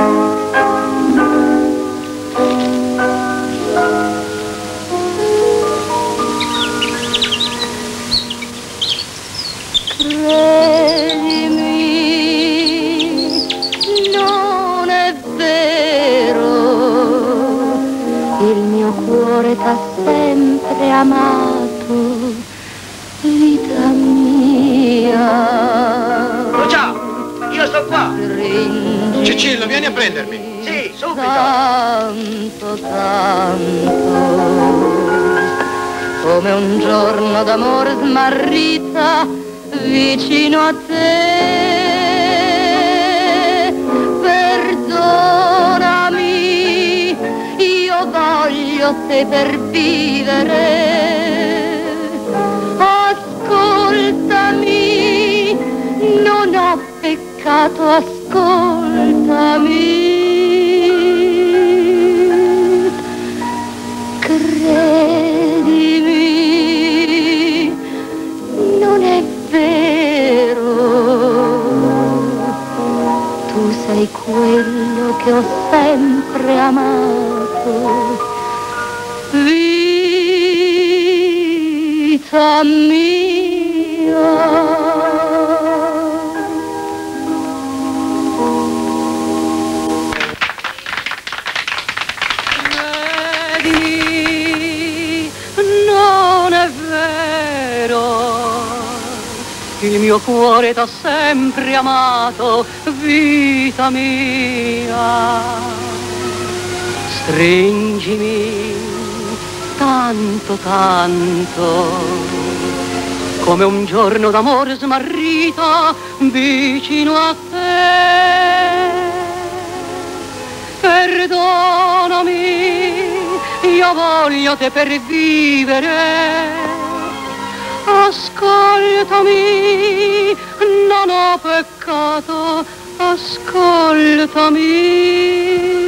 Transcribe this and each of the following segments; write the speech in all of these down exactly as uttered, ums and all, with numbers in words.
T'ha sempre amato, vita mia. Oh, ciao, io sto qua. Cicillo, vieni a prendermi. Sì, subito. Tanto, tanto, come un giorno d'amore smarrita vicino a te. Perdonami, io voglio te per vivere. Ascoltami, non ho peccato, ascoltami. Credimi, non è vero. Tu sei quello che ho sempre amato, vita mia. Non è vero, il mio cuore t'ha sempre amato, vita mia. Stringimi tanto, tanto, come un giorno d'amore smarrito vicino a te. Perdonami, io voglio te per vivere. Ascoltami, non ho peccato, ascoltami.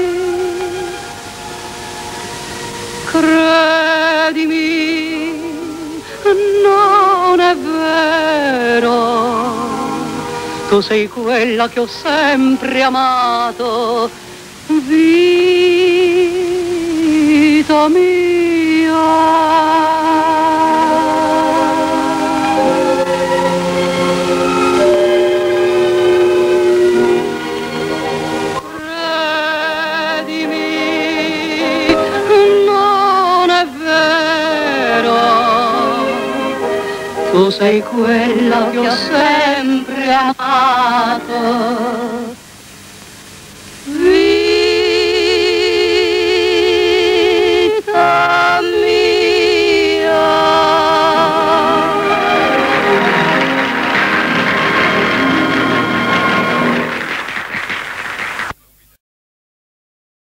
Credimi, non è vero. Tu sei quella che ho sempre amato, vita mia. Tu sei quella che ho sempre amato.